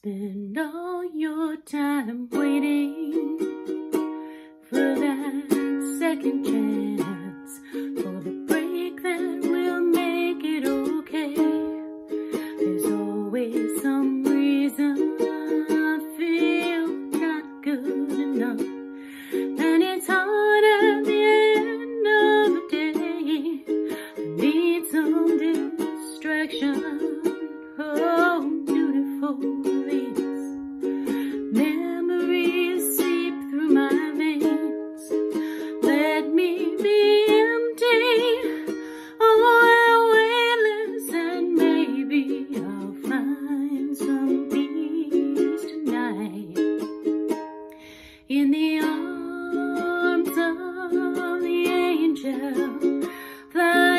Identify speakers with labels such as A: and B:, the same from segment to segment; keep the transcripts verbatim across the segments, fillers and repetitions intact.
A: spend all your time waiting for that second chance, for the break that will make it okay. There's always some reason I feel not good enough, and it's hard at the end of the day. I need some distraction. Oh, beautiful release. Memories seep through my veins. Let me be empty. Oh, I'm weightless, and maybe I'll find some peace tonight in the arms of the angel. Fly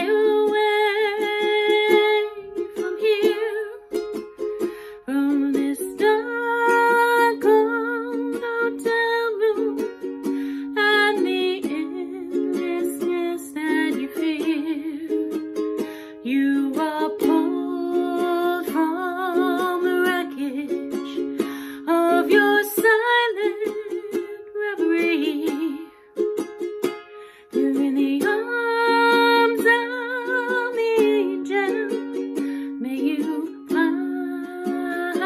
A: away from here, from this dark cold hotel room, and the endlessness that you fear. You are pulled from the wreckage of your silent reverie. You're in the arms of the angel. May you find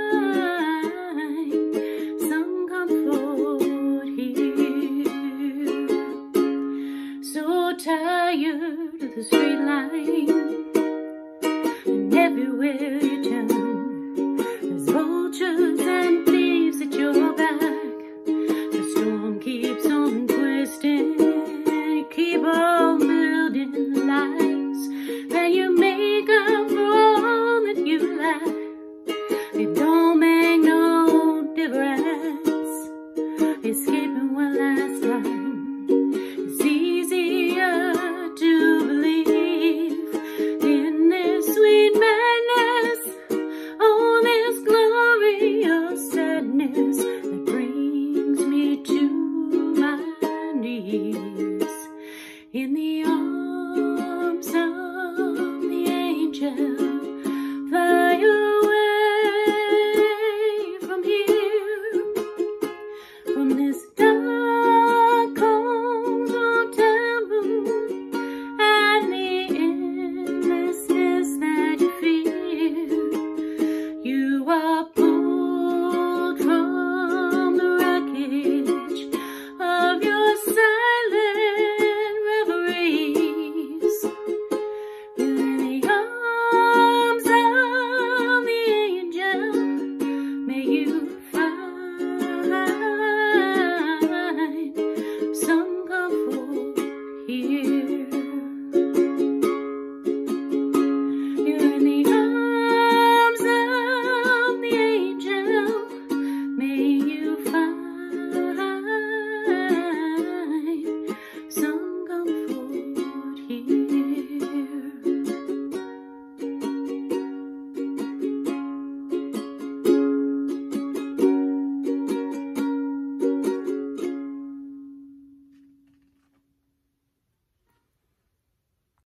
A: some comfort here. So tired of the straight line, and everywhere you turn, there's vultures and thieves at your back. The storm keeps on twisting. You keep on building lies that you make up for all that you lack. It don't make no difference escaping one last time. It's easier to believe in this sweet madness, oh, this glorious sadness that brings me to my knees in the